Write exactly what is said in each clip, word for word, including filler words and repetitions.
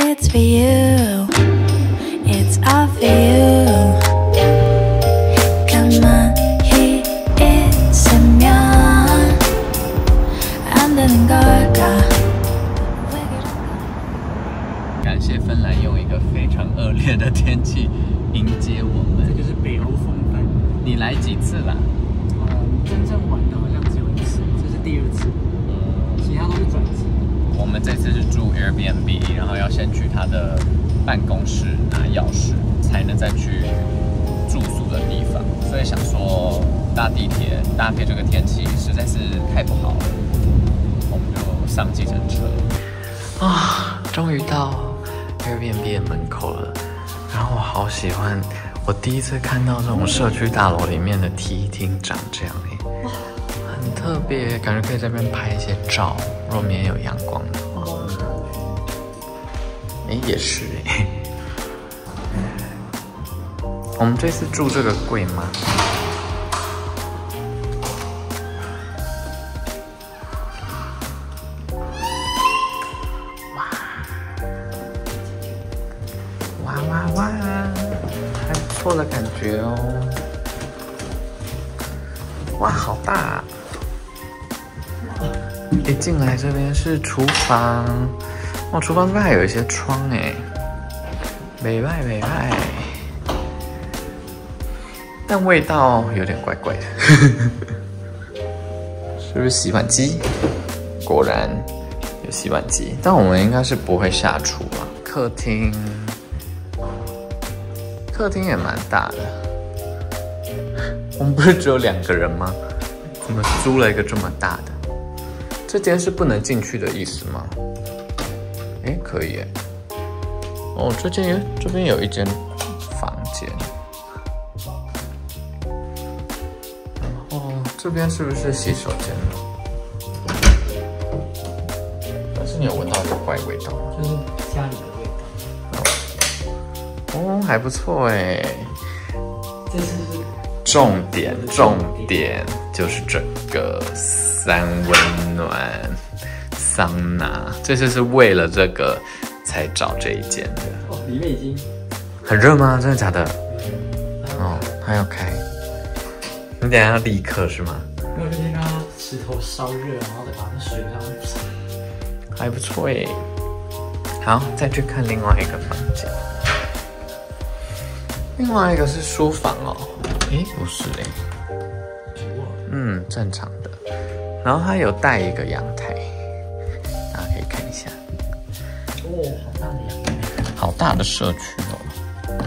it's for you, it's all for you. Come on, 히 있으면 안 되는 걸까? 感谢芬兰用一个非常恶劣的天气迎接我们。 这就是北欧风范。 你来几次啦？ 呃，真正玩的好像只有一次，这是第二次，其他都是转机。 我们这次是住 Airbnb， 然后要先去他的办公室拿钥匙，才能再去住宿的地方。所以想说搭地铁搭配这个天气实在是太不好了，我们就上计程车。啊，终于到 Airbnb 的门口了。然后我好喜欢，我第一次看到这种社区大楼里面的梯厅长这样哎，很特别，感觉可以在这边拍一些照。若明天有阳光的话，哎也是哎。我们这次住这个贵吗？哇哇哇，还不错的感觉哦。哇，好大啊！一进来这边是厨房，哦，厨房这边还有一些窗哎，美外美外，但味道有点怪怪的，是不是洗碗机？果然有洗碗机，但我们应该是不会下厨啊。客厅，客厅也蛮大的，我们不是只有两个人吗？怎么租了一个这么大的？这间是不能进去的意思吗？哎，可以耶。哦，这间这边有一间房间，然后这边是不是洗手间？但是你有闻到一个怪味道， 就是家里的味道。 哦，还不错哎。 这次是重点，重点就是这个三温暖桑拿，这次是为了这个才找这一间的。 哦，里面已经很热吗？真的假的？哦，还要开。你等一下要立刻是吗？ 没有，就先让它石头烧热，然后再把那水让它。 还不错耶。好，再去看另外一个房间。另外一个是书房哦。诶，不是诶。嗯，正常的。然后它有带一个阳台，大家可以看一下。 哦，好大的阳台， 好大的社区哦。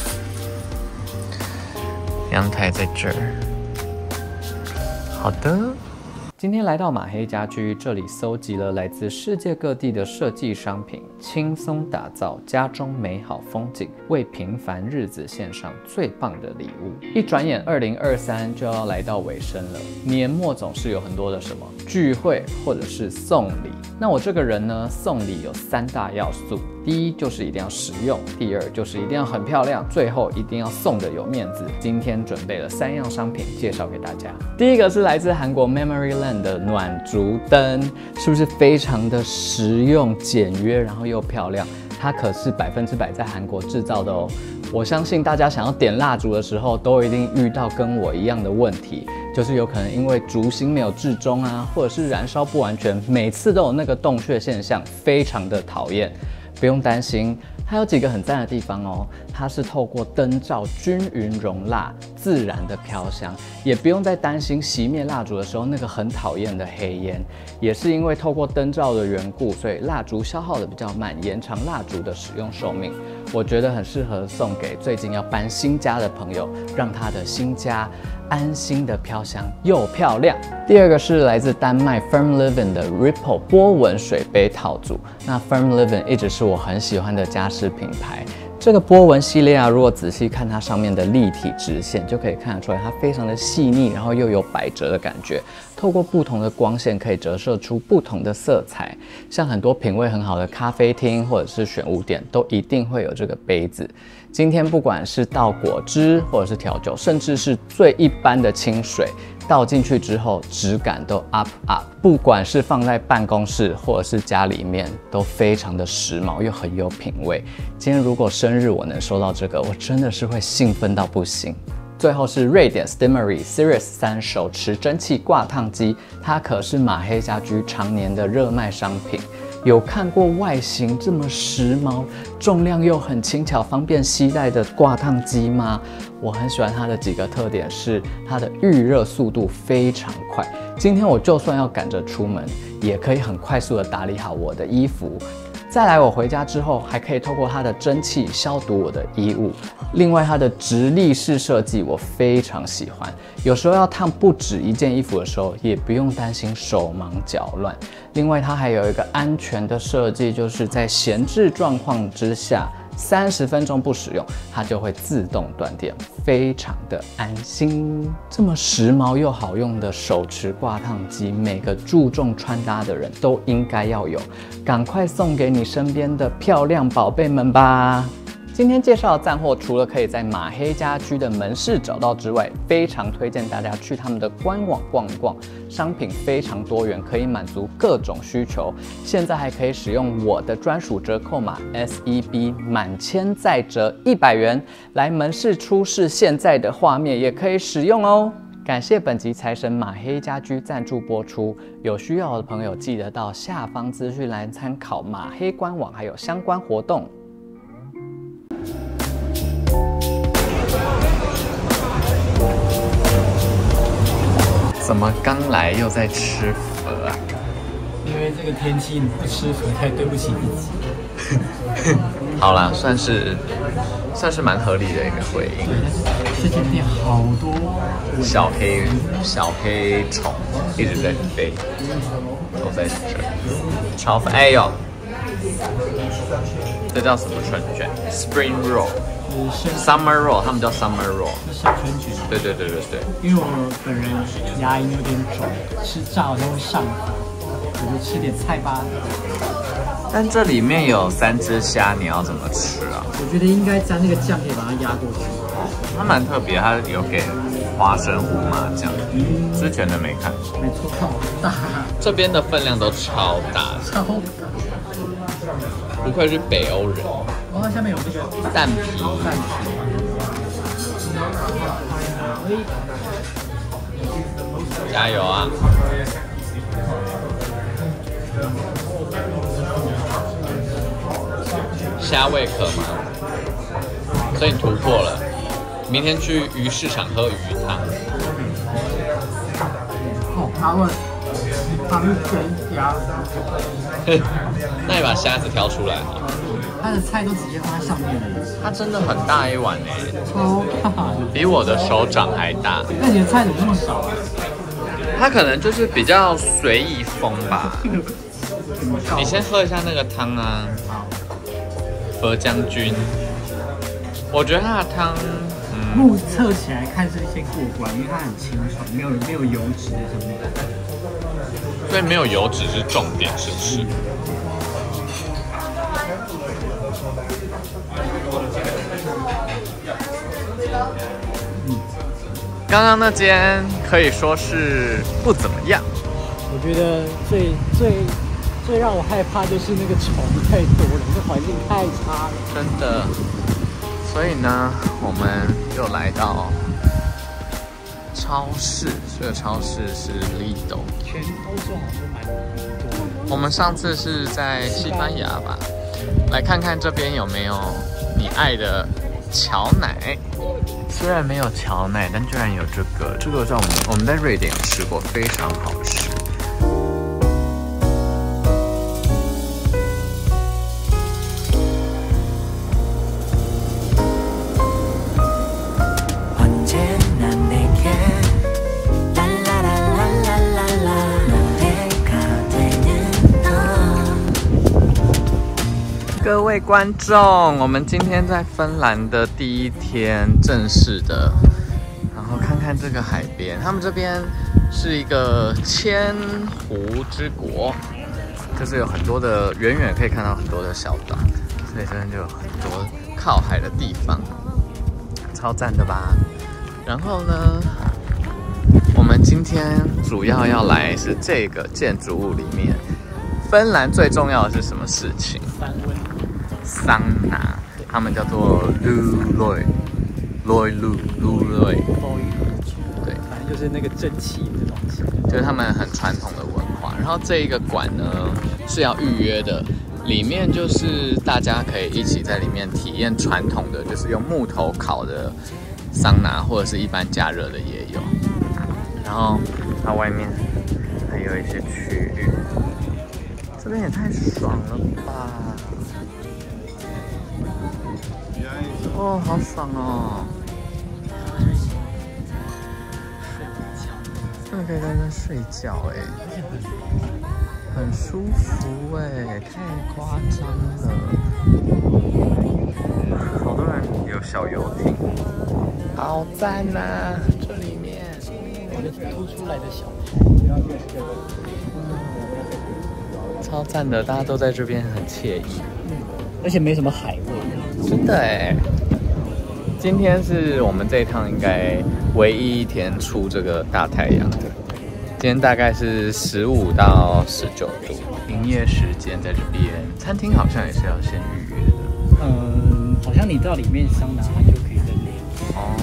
阳台在这儿。好的。今天来到马黑家居，这里搜集了来自世界各地的设计商品，轻松打造家中美好风景，为平凡日子献上最棒的礼物。一转眼，二零二三就要来到尾声了。年末总是有很多的什么聚会或者是送礼。那我这个人呢，送礼有三大要素：第一就是一定要实用，第二就是一定要很漂亮，最后一定要送的有面子。今天准备了三样商品介绍给大家。第一个是来自韩国 Memory Land 的暖烛灯，是不是非常的实用、简约，然后又漂亮？它可是百分之百在韩国制造的哦。我相信大家想要点蜡烛的时候，都一定遇到跟我一样的问题，就是有可能因为烛芯没有置中啊，或者是燃烧不完全，每次都有那个洞穴现象，非常的讨厌。不用担心，它有几个很赞的地方哦。它是透过灯罩均匀熔蜡，自然的飘香，也不用再担心熄灭蜡烛的时候那个很讨厌的黑烟。也是因为透过灯罩的缘故，所以蜡烛消耗的比较慢，延长蜡烛的使用寿命。我觉得很适合送给最近要搬新家的朋友，让他的新家安心的飘香又漂亮。第二个是来自丹麦 Firm Living 的 Ripple 波纹水杯套组。那 Firm Living 一直是我很喜欢的家饰品牌。这个波纹系列啊，如果仔细看它上面的立体直线，就可以看得出来它非常的细腻，然后又有百折的感觉。透过不同的光线，可以折射出不同的色彩。像很多品味很好的咖啡厅或者是选物店，都一定会有这个杯子。今天不管是倒果汁，或者是调酒，甚至是最一般的清水， 倒进去之后质感都 up up， 不管是放在办公室或者是家里面，都非常的时髦又很有品味。今天如果生日我能收到这个，我真的是会兴奋到不行。最后是瑞典 Steamery Series 三手持蒸汽挂烫机，它可是马黑家居常年的热卖商品。有看过外形这么时髦、重量又很轻巧、方便携带的挂烫机吗？我很喜欢它的几个特点是它的预热速度非常快。今天我就算要赶着出门，也可以很快速的打理好我的衣服。再来，我回家之后还可以透过它的蒸汽消毒我的衣物。另外，它的直立式设计我非常喜欢，有时候要烫不止一件衣服的时候，也不用担心手忙脚乱。另外，它还有一个安全的设计，就是在闲置状况之下，三十分钟不使用，它就会自动断电，非常的安心。这么时髦又好用的手持挂烫机，每个注重穿搭的人都应该要有，赶快送给你身边的漂亮宝贝们吧！今天介绍的赞货，除了可以在马黑家居的门市找到之外，非常推荐大家去他们的官网逛一逛，商品非常多元，可以满足各种需求。现在还可以使用我的专属折扣码 S E B 满千再折一百元，来门市出示现在的画面也可以使用哦。感谢本集财神马黑家居赞助播出，有需要的朋友记得到下方资讯栏参考马黑官网还有相关活动。怎么刚来又在吃粉啊？ 因为这个天气不吃粉太对不起自己。 好啦，算是算是蛮合理的一个回应。 这间店好多小黑小黑虫一直在飞，都在这，超粉！哎呦，这叫什么春卷 ？Spring Roll。Summer Roll， 他们叫 Summer Roll， 是小春卷。 对对对对对。 因为我本人牙龈有点肿，吃炸好像会上火，我就吃点菜吧。 但这里面有三只虾，你要怎么吃啊？ 我觉得应该沾那个酱，可以把它压过去。 它蛮特别，它有给花生胡麻酱，之前的没看。 没错，好大。 这边的分量都超大， 超大。 不愧是北欧人。 哦，它下面有那个蛋皮。 蛋皮。 加油啊！虾味可吗？所以你突破了。明天去鱼市场喝鱼汤。 哦，他问，他们全鸭。 那你把虾子挑出来好了。 他的菜都直接放在上面了。 它真的很大一碗哎， 超大的， 比我的手掌还大。 那你的菜怎么那么少啊？ 它可能就是比较随意风吧。你先喝一下那个汤啊。何将军，我觉得它的汤，嗯， 目测起来看是先过关，因为它很清爽，没有没有油脂在上面。 所以没有油脂是重点，是不是？嗯，刚刚那间可以说是不怎么样。 我觉得最最。最让我害怕就是那个虫太多了，这环境太差了。 真的，所以呢，我们又来到超市，这个超市是 Lidl。 全欧洲好像蛮多。 我们上次是在西班牙吧，来看看这边有没有你爱的乔奶。虽然没有乔奶，但居然有这个，这个在我们我们在瑞典有吃过，非常好吃。各位观众，我们今天在芬兰的第一天正式的，然后看看这个海边，他们这边是一个千湖之国，就是有很多的，远远可以看到很多的小岛，所以这边就有很多靠海的地方，超赞的吧？然后呢，我们们今天主要要来是这个建筑物里面，芬兰最重要的是什么事情？ 三温桑拿，他们叫做 Luloy Loy Lu Luloy， 对， 反正就是那个蒸汽的东西， 就是他们很传统的文化。然后这一个馆呢是要预约的，里面就是大家可以一起在里面体验传统的，就是用木头烤的桑拿，或者是一般加热的也有。然后它外面还有一些区域，这边也太爽了吧！哦，好爽哦！真的可以在这边睡觉哎，很舒服哎，太夸张了！好多人有小游艇，好赞呐、啊！这里面有凸出来的小超赞的，大家都在这边很惬意， 而且没什么海味， 真的哎。今天是我们这一趟应该唯一一天出这个大太阳的。今天大概是十五到十九度，营业时间在这边，餐厅好像也是要先预约的。 嗯，好像你到里面桑拿，它就可以在那里。 哦。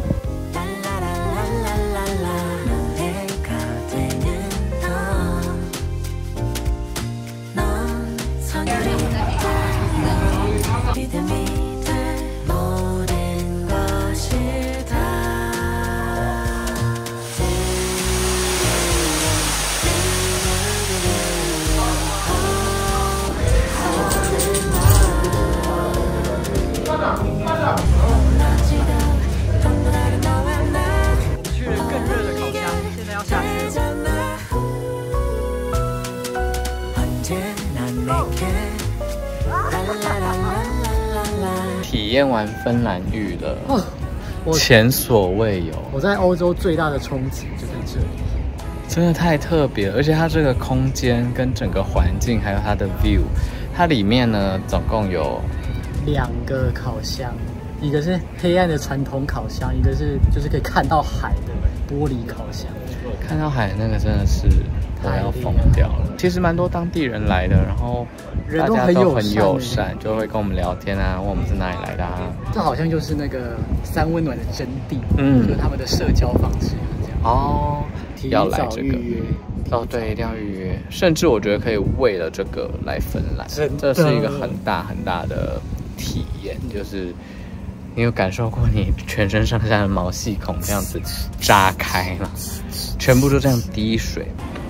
去了更热的烤箱，现在要下去了。体验完芬兰浴了， 哦，我前所未有。 我在欧洲最大的冲击就在这里， 真的太特别了，而且它这个空间跟整个环境，还有它的 view， 它里面呢总共有两个烤箱，一个是黑暗的传统烤箱，一个是就是可以看到海的玻璃烤箱。 看到海那个真的是我要疯掉了。其实蛮多当地人来的，然后大家都很友善，就会跟我们聊天啊，问我们是哪里来的啊。 这好像就是那个三温暖的真谛， 嗯， 就是他们的社交方式这样。 哦，要来这个。 预约哦，对，一定要预约。甚至我觉得可以为了这个来芬兰，这是一个很大很大的体验，就是你有感受过你全身上下的毛细孔这样子炸开吗？全部都这样滴水。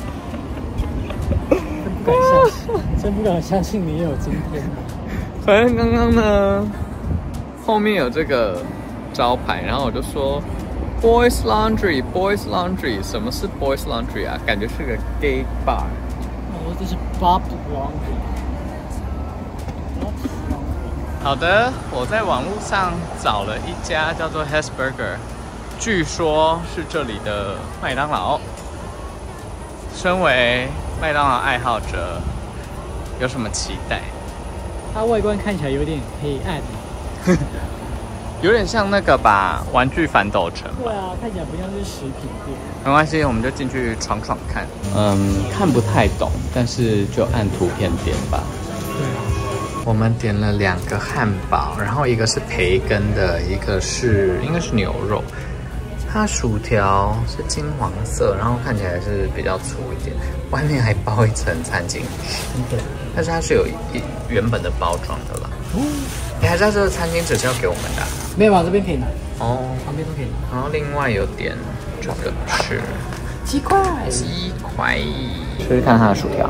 不敢相信，真不敢相信你也有今天。 反正刚刚呢，后面有这个招牌，然后我就说 Boys Laundry Boys Laundry， 什么是 Boys Laundry 啊？感觉是个 gay bar。 哦，这是 Bob Laundry。 好的，我在网络上找了一家叫做 Hesburger， 据说是这里的麦当劳。身为麦当劳爱好者，有什么期待？ 它外观看起来有点黑暗， 有点像那个吧，玩具反斗城。 对啊，看起来不像是食品店。 没关系，我们就进去闯闯看。嗯，看不太懂，但是就按图片点吧。 对啊。 我们点了两个汉堡，然后一个是培根的，一个是应该是牛肉。它薯条是金黄色，然后看起来是比较粗一点，外面还包一层餐巾纸，但是它是有一原本的包装的啦。哦，你还知道这个餐巾纸是要给我们的、啊？ 没有啊，这边可以拿。 哦， 旁边都可以拿。 然后另外有点这个是鸡块， 鸡块，试试看它的薯条。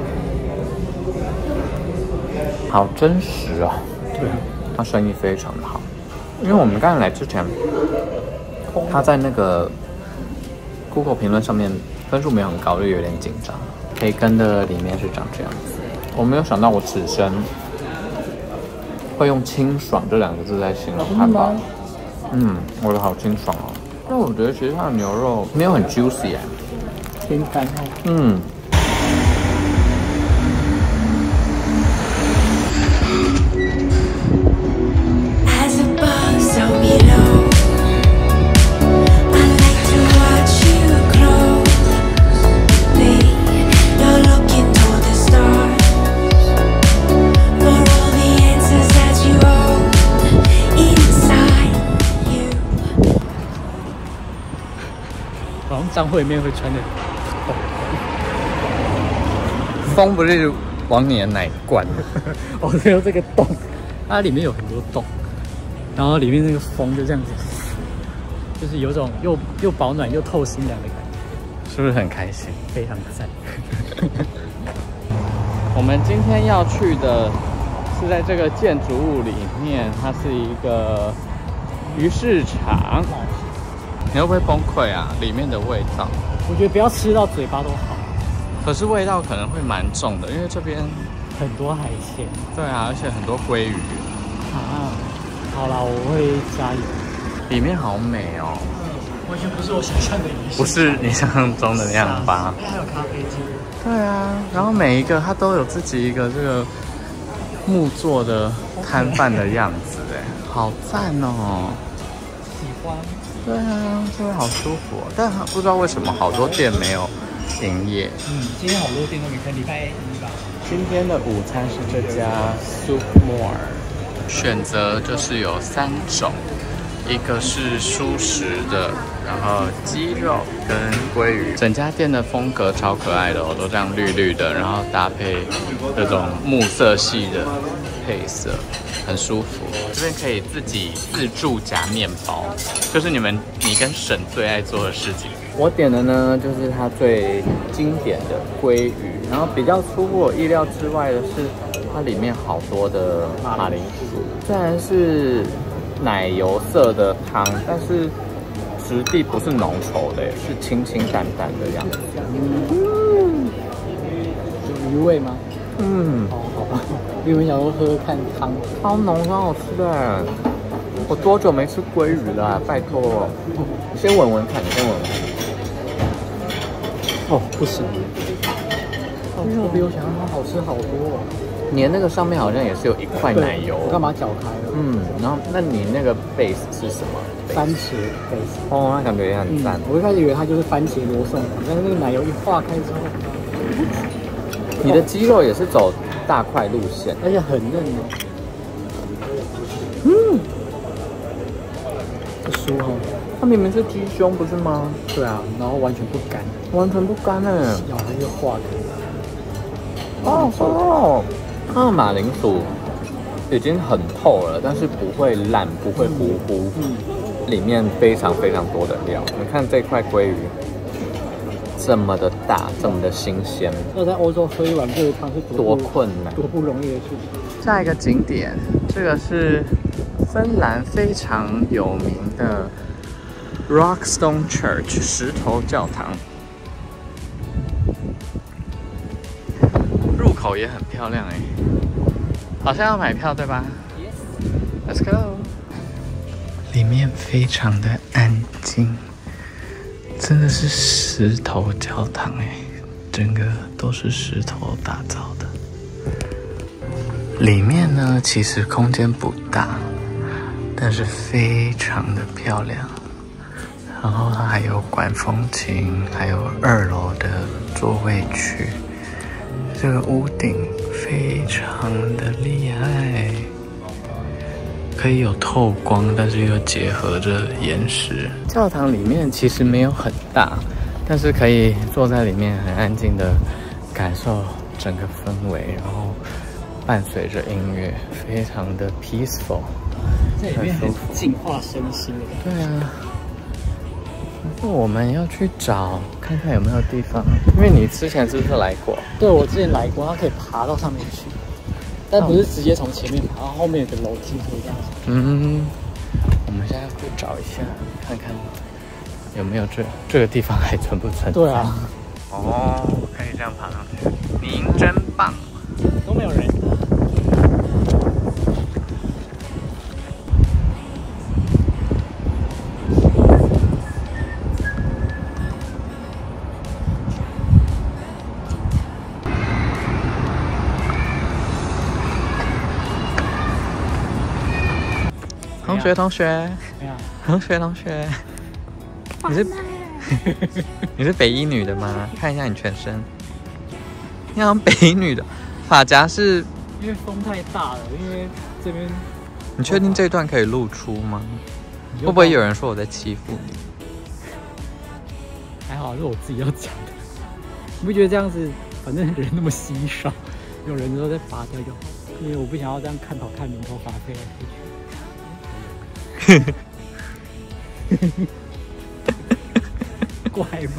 好真实哦， 对， 他生意非常的好，因为我们刚才来之前，他在那个 Google 评论上面分数没有很高，就有点紧张。培根的里面是长这样子，我没有想到我此生会用清爽这两个字来形容汉堡。嗯，我的好清爽哦，但我觉得其实它的牛肉没有很 juicy 哎， 偏干哦。 嗯。 So below, I like to watch you grow. 张惠妹会穿的。 风不是往你的奶灌的？ 哦，只有这个洞，它里面有很多洞，然后里面那个风就这样子，就是有种又又保暖又透心凉的感觉， 是不是很开心？ 非常赞。 我们今天要去的是在这个建筑物里面，它是一个鱼市场。你会不会崩溃啊？里面的味道， 我觉得不要吃到嘴巴都好。 可是味道可能会蛮重的，因为这边很多海鲜。 对啊，而且很多鲑鱼。 啊，好啦，我会加油。 里面好美哦， 完全不是我想象的鱼市场， 不是你想象中的那样吧？ 还有咖啡机。 对啊，然后每一个它都有自己一个这个木做的摊贩的样子，哎，好赞哦！ 喜欢。 对啊，这边好舒服哦，但不知道为什么好多店没有营业。 嗯，今天好多店都没开，礼拜一吧。 今天的午餐是这家 Soup More， 选择就是有三种，一个是蔬食的，然后鸡肉跟鲑鱼。整家店的风格超可爱的哦，都这样绿绿的，然后搭配这种木色系的配色，很舒服。这边可以自己自助夹面包，就是你们你跟沈最爱做的事情。我点的呢，就是它最经典的鲑鱼，然后比较出乎我意料之外的是，它里面好多的马铃薯，虽然是奶油色的汤，但是质地不是浓稠的，是清清淡淡的样子。 嗯，有鱼味吗？ 嗯， 哦，好吧，因为想说喝喝看汤， 超浓，超好吃的。我多久没吃鲑鱼了、啊？拜托，你先闻闻看，你先闻闻看。 哦，不行，哦，比我想象中好吃好多哦。 你的那个上面好像也是有一块奶油， 我干嘛搅开了？ 嗯，然后那你那个 base 是什么？ 番茄 base。 哦，那感觉也很赞、 嗯。我一开始以为它就是番茄罗宋，但是那个奶油一化开之后， 你的鸡肉也是走大块路线， 而且很嫩哦。 嗯， 这酥哦， 它明明是鸡胸不是吗？ 对啊，然后完全不干， 完全不干哎， 咬它就化开了。 哦哦，它的马铃薯已经很透了，但是不会烂，不会糊糊。嗯，里面非常非常多的料。你看这块鲑鱼，这么的大，这么的新鲜。 要在欧洲喝一碗这个汤是多困难， 多不容易的事情。 下一个景点，这个是芬兰非常有名的 Rockstone Church 石头教堂。入口也很漂亮哎，好像要买票对吧 ？Yes. Let's go。里面非常的安静，真的是石头教堂哎，整个都是石头打造的。里面呢，其实空间不大，但是非常的漂亮。然后它还有管风琴，还有二楼的座位区。这个屋顶非常的厉害，可以有透光，但是又结合着岩石。教堂里面其实没有很大，但是可以坐在里面很安静的感受整个氛围，然后伴随着音乐，非常的 peaceful， 在里面很净化身心的感觉。 对啊。那我们要去找看看有没有地方，因为你之前是不是来过？ 对，我之前来过，它可以爬到上面去，但不是直接从前面爬，然后后面有个楼梯可以这样子。 嗯，我们现在去找一下，看看有没有这这个地方还存不存在？ 对啊。 哦，可以这样爬上去，您真棒。 都没有人。 同学，同学， 没有， 同学，同学，你是你是北一女的吗？看一下你全身，你好像北一女的，发夹是因为风太大了，因为这边。 你确定这段可以露出吗？会不会有人说我在欺负你？ 还好是我自己要讲的。你不觉得这样子，反正人那么稀少，有人的时候再拔掉就好，因为我不想要这样看头看名头发飞来飞去。怪吗？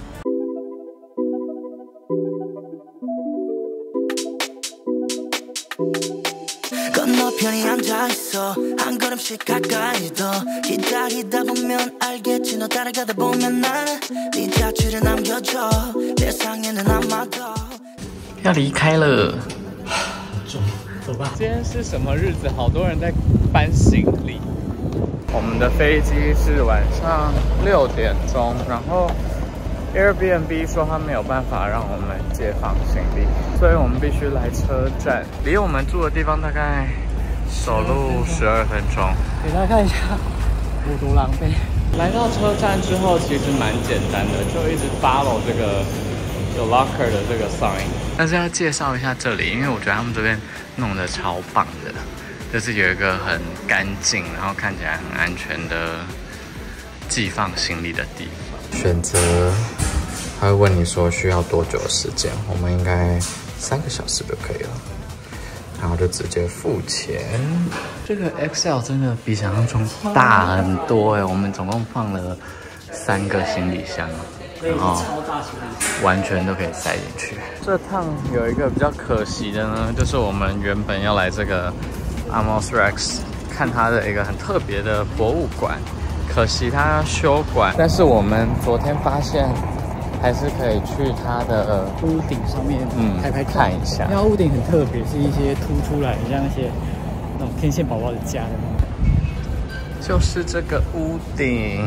건너편에 앉아있어 한 걸음씩 가까이 더 기다리다 보면 알겠지 너 따라가다 보면 나는 네 자취를 남겨줘 세상에는 아마도 要离开了， 走，走吧。 今天是什么日子？好多人在搬行李。我们的飞机是晚上六点钟，然后 Airbnb 说他没有办法让我们借放行李，所以我们必须来车站，离我们住的地方大概走路十二分钟。 给大家看一下，我多狼狈。 来到车站之后，其实蛮简单的，就一直 follow 这个有 locker 的这个 sign。但是要介绍一下这里，因为我觉得他们这边弄得超棒的，就是有一个很干净，然后看起来很安全的寄放行李的地方。选择，他会问你说需要多久的时间，我们应该三个小时就可以了。然后就直接付钱。这个 X L 真的比想象中大很多哎，我们总共放了三个行李箱，然后完全都可以塞进去。这趟有一个比较可惜的呢，就是我们原本要来这个 Amos Rex 看它的一个很特别的博物馆，可惜它休馆。但是我们昨天发现，还是可以去它的屋顶上面，嗯，拍拍看一下。 因为屋顶很特别，是一些凸出来，像那些那种天线宝宝的家的那种。 就是这个屋顶，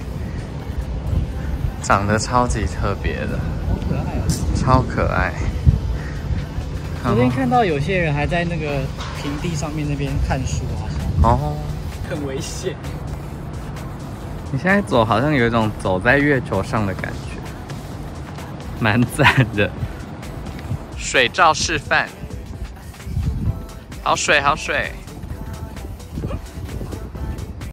长得超级特别的， 好可爱哦， 超可爱。 昨天看到有些人还在那个平地上面那边看书，好像哦， 很危险。 你现在走好像有一种走在月球上的感觉。蛮赞的，水照示范，好水好水。